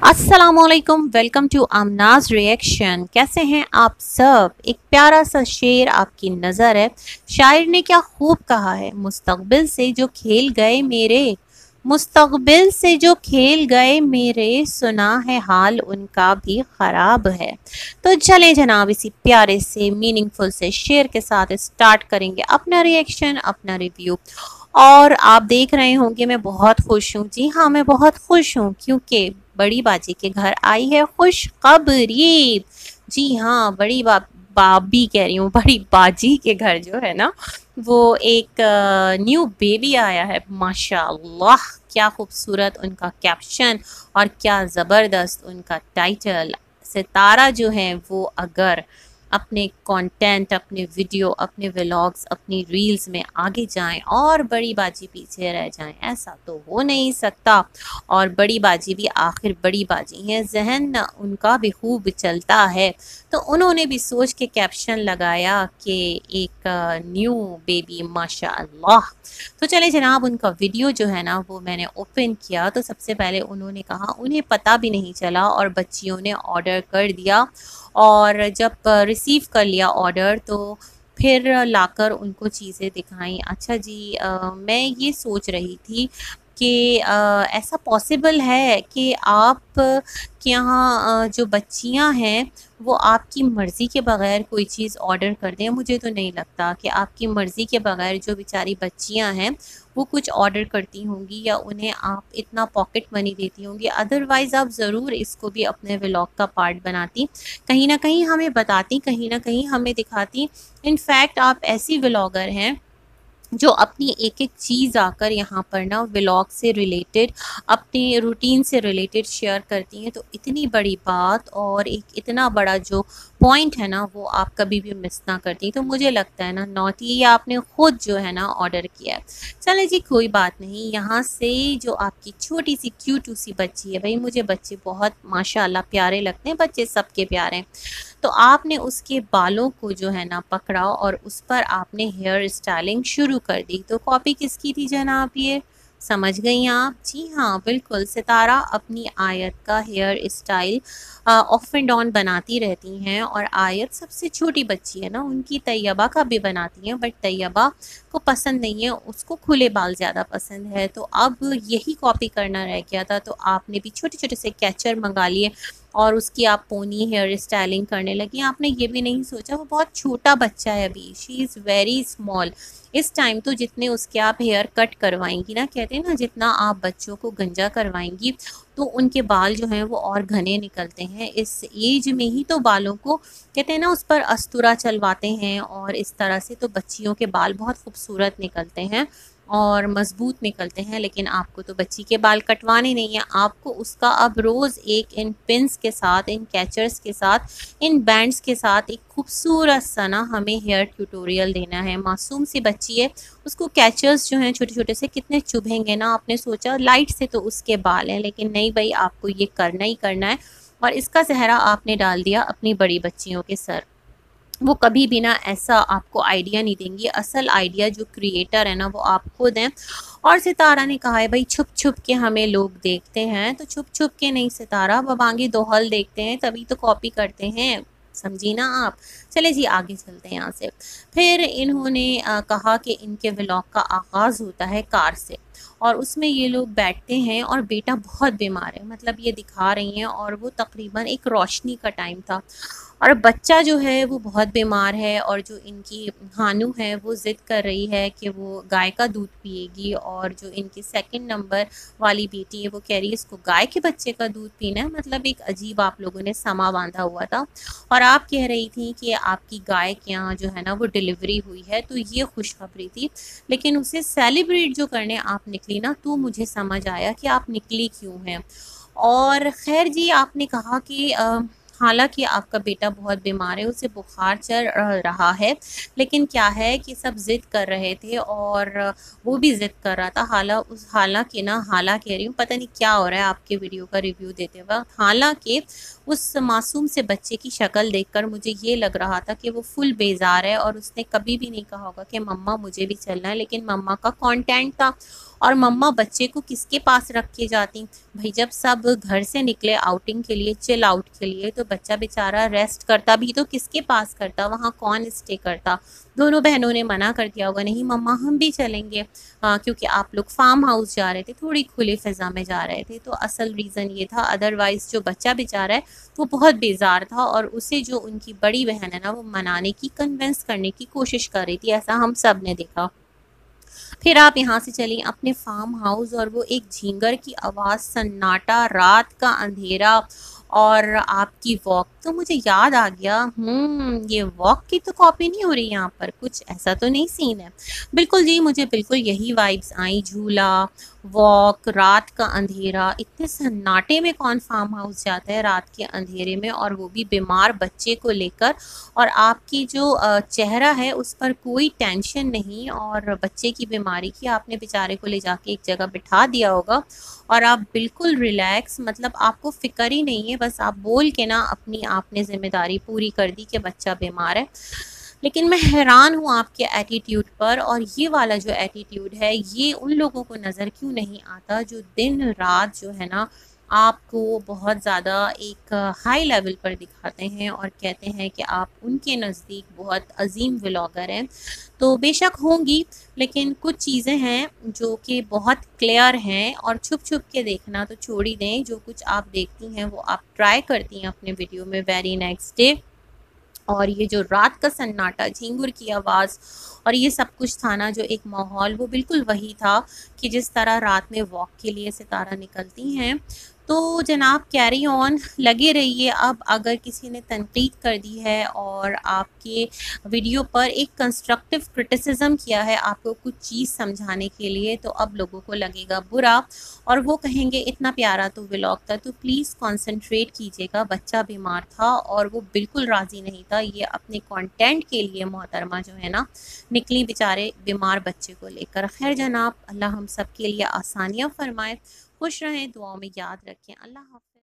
अस्सलामुअलैकुम, welcome to आमनाज reaction. कैसे हैं आप सब। एक प्यारा सा शेर आपकी नज़र है। शायर ने क्या खूब कहा है, मुस्तकबिल से जो खेल गए मेरे, मुस्तकबिल से जो खेल गए मेरे, सुना है हाल उनका भी ख़राब है। तो चलें जनाब, इसी प्यारे से मीनिंगफुल से शेर के साथ स्टार्ट करेंगे अपना रिएक्शन, अपना रिव्यू। और आप देख रहे होंगे मैं बहुत खुश हूँ। जी हाँ, मैं बहुत खुश हूँ क्योंकि बड़ी बाजी के घर आई है खुशखबरी। जी हाँ, बाबी कह रही हूँ, बड़ी बाजी के घर जो है ना, वो एक न्यू बेबी आया है। माशाल्लाह, क्या खूबसूरत उनका कैप्शन और क्या ज़बरदस्त उनका टाइटल। सितारा जो है वो अगर अपने कंटेंट, अपने वीडियो, अपने व्लॉग्स, अपनी रील्स में आगे जाएं और बड़ी बाजी पीछे रह जाएं, ऐसा तो हो नहीं सकता। और बड़ी बाजी भी आखिर बड़ी बाजी है, जहन उनका भी खूब चलता है। तो उन्होंने भी सोच के कैप्शन लगाया कि एक न्यू बेबी माशाअल्लाह। तो चले जनाब, उनका वीडियो जो है ना वो मैंने ओपन किया तो सबसे पहले उन्होंने कहा उन्हें पता भी नहीं चला और बच्चियों ने ऑर्डर कर दिया। और जब रिसीव कर लिया ऑर्डर तो फिर लाकर उनको चीज़ें दिखाई। अच्छा जी, मैं ये सोच रही थी कि ऐसा पॉसिबल है कि आप के यहाँ जो बच्चियाँ हैं वो आपकी मर्ज़ी के बगैर कोई चीज़ ऑर्डर कर दें। मुझे तो नहीं लगता कि आपकी मर्ज़ी के बगैर जो बेचारी बच्चियाँ हैं वो कुछ ऑर्डर करती होंगी या उन्हें आप इतना पॉकेट मनी देती होंगी। अदरवाइज़ आप ज़रूर इसको भी अपने व्लॉग का पार्ट बनाती, कहीं ना कहीं हमें बताती, कहीं ना कहीं हमें दिखाती। इनफैक्ट आप ऐसी व्लॉगर हैं जो अपनी एक एक चीज़ आकर यहाँ पर ना व्लॉग से रिलेटेड, अपने रूटीन से रिलेटेड शेयर करती हैं। तो इतनी बड़ी बात और एक इतना बड़ा जो पॉइंट है ना वो आप कभी भी मिस ना करती। तो मुझे लगता है ना नॉट ये आपने खुद जो है ना ऑर्डर किया है। चले जी, कोई बात नहीं। यहाँ से जो आपकी छोटी सी क्यूट सी बच्ची है, भाई मुझे बच्चे बहुत माशाल्लाह प्यारे लगते हैं, बच्चे सबके प्यारे हैं। तो आपने उसके बालों को जो है ना पकड़ा और उस पर आपने हेयर स्टाइलिंग शुरू कर दी। तो कॉपी किसकी थी जनाब, ये समझ गई आप। जी हाँ, बिल्कुल। सितारा अपनी आयत का hair style off and on बनाती रहती हैं और आयत सबसे छोटी बच्ची है ना, उनकी तैयबा का भी बनाती हैं, बट तैयबा को पसंद नहीं है, उसको खुले बाल ज़्यादा पसंद है। तो अब यही कॉपी करना रह गया था, तो आपने भी छोटे छोटे से कैचर मंगा लिए और उसकी आप पोनी हेयर स्टाइलिंग करने लगी। आपने ये भी नहीं सोचा वो बहुत छोटा बच्चा है अभी, शी इज़ वेरी स्मॉल। इस टाइम तो जितने उसके आप हेयर कट करवाएंगी ना, कहते हैं ना जितना आप बच्चों को गंजा करवाएंगी तो उनके बाल जो हैं वो और घने निकलते हैं। इस एज में ही तो बालों को कहते हैं ना उस पर अस्तूरा चलवाते हैं और इस तरह से तो बच्चियों के बाल बहुत खूबसूरत निकलते हैं और मजबूत निकलते हैं। लेकिन आपको तो बच्ची के बाल कटवाने नहीं है, आपको उसका अब रोज़ एक इन पिन्स के साथ, इन कैचर्स के साथ, इन बैंड्स के साथ एक खूबसूरत सा ना हमें हेयर ट्यूटोरियल देना है। मासूम सी बच्ची है, उसको कैचर्स जो हैं छोटे छोटे से कितने चुभेंगे ना। आपने सोचा लाइट से तो उसके बाल हैं, लेकिन नहीं भाई, आपको ये करना ही करना है और इसका सेहरा आपने डाल दिया अपनी बड़ी बच्चियों के सर। वो कभी भी ना ऐसा आपको आइडिया नहीं देंगी। असल आइडिया जो क्रिएटर है ना वो आप खुद हैं। और सितारा ने कहा है भाई छुप छुप के हमें लोग देखते हैं, तो छुप छुप के नहीं सितारा, बबांगी दोहल देखते हैं तभी तो कॉपी करते हैं, समझी ना आप। चले जी आगे चलते हैं यहाँ से। फिर इन्होंने कहा कि इनके व्लॉग का आगाज़ होता है कार से और उसमें ये लोग बैठते हैं और बेटा बहुत बीमार है, मतलब ये दिखा रही हैं और वो तकरीबन एक रोशनी का टाइम था और बच्चा जो है वो बहुत बीमार है और जो इनकी हानू है वो ज़िद कर रही है कि वो गाय का दूध पिएगी और जो इनकी सेकंड नंबर वाली बेटी है वो कह रही है इसको गाय के बच्चे का दूध पीना है। मतलब एक अजीब आप लोगों ने समा बांधा हुआ था और आप कह रही थी कि आपकी गाय के यहाँ जो है ना वो डिलीवरी हुई है, तो ये खुशखबरी थी। लेकिन उसे सेलिब्रेट जो करने आप निकली ना, तो मुझे समझ आया कि आप निकली क्यों हैं। और खैर जी, आपने कहा कि हालांकि आपका बेटा बहुत बीमार है, उसे बुखार चढ़ रहा है, लेकिन क्या है कि सब जिद कर रहे थे और वो भी जिद कर रहा था। हालांकि ना, कह रही हूँ, पता नहीं क्या हो रहा है आपके वीडियो का रिव्यू देते वक्त। हालांकि उस मासूम से बच्चे की शक्ल देखकर मुझे ये लग रहा था कि वो फुल बेजार है और उसने कभी भी नहीं कहा होगा कि मम्मा मुझे भी चलना है, लेकिन मम्मा का कांटेक्ट था। और मम्मा बच्चे को किसके पास रख के जाती? भाई जब सब घर से निकले आउटिंग के लिए, चिल आउट के लिए, तो बच्चा बेचारा रेस्ट करता भी तो किसके पास करता? वहाँ कौन स्टे करता? दोनों बहनों ने मना कर दिया होगा, नहीं मम्मा हम भी चलेंगे, क्योंकि आप लोग फार्म हाउस जा रहे थे, थोड़ी खुली फिजा में जा रहे थे। तो असल रीज़न ये था, अदरवाइज जो बच्चा बेचारा है वो बहुत बेजार था और उसे जो उनकी बड़ी बहन है ना, वो मनाने की, कन्विंस करने की कोशिश कर रही थी। ऐसा हम सब ने देखा। फिर आप यहाँ से चलिए अपने फार्म हाउस, और वो एक झींगर की आवाज़, सन्नाटा, रात का अंधेरा और आपकी वॉक। तो मुझे याद आ गया, ये वॉक की तो कॉपी नहीं हो रही यहाँ पर, कुछ ऐसा तो नहीं सीन है? बिल्कुल जी, मुझे बिल्कुल यही वाइब्स आई। झूला, वॉक, रात का अंधेरा, इतने सन्नाटे में कौन फार्म हाउस जाता है रात के अंधेरे में, और वो भी बीमार बच्चे को लेकर। और आपकी जो चेहरा है उस पर कोई टेंशन नहीं, और बच्चे की बीमारी की, आपने बेचारे को ले जाके एक जगह बिठा दिया होगा और आप बिल्कुल रिलैक्स, मतलब आपको फिक्र ही नहीं है, बस आप बोल के ना अपनी आपने जिम्मेदारी पूरी कर दी कि बच्चा बीमार है। लेकिन मैं हैरान हूँ आपके एटीट्यूड पर, और ये वाला जो एटीट्यूड है ये उन लोगों को नज़र क्यों नहीं आता जो दिन रात जो है ना आपको बहुत ज़्यादा एक हाई लेवल पर दिखाते हैं और कहते हैं कि आप उनके नज़दीक बहुत अजीम व्लॉगर हैं। तो बेशक होंगी, लेकिन कुछ चीज़ें हैं जो कि बहुत क्लियर हैं, और छुप छुप के देखना तो छोड़ ही दें। जो कुछ आप देखती हैं वो आप ट्राई करती हैं अपने वीडियो में वेरी नेक्स्ट डे। और ये जो रात का सन्नाटा, झींगुर की आवाज़ और ये सब कुछ था ना, जो एक माहौल, वो बिल्कुल वही था कि जिस तरह रात में वॉक के लिए सितारा निकलती हैं। तो जनाब कैरी ऑन, लगे रहिए। अब अगर किसी ने तनकीद कर दी है और आपके वीडियो पर एक कंस्ट्रक्टिव क्रिटिसिज्म किया है आपको कुछ चीज़ समझाने के लिए, तो अब लोगों को लगेगा बुरा और वो कहेंगे इतना प्यारा तो व्लॉग था। तो प्लीज़ कंसंट्रेट कीजिएगा, बच्चा बीमार था और वो बिल्कुल राज़ी नहीं था। ये अपने कंटेंट के लिए मोहतरमा जो है ना निकली बेचारे बीमार बच्चे को लेकर। खैर जनाब, अल्लाह हम सब के लिए आसानियाँ फरमाए। खुश रहें, दुआओं में याद रखें। अल्लाह हाफ़िज़।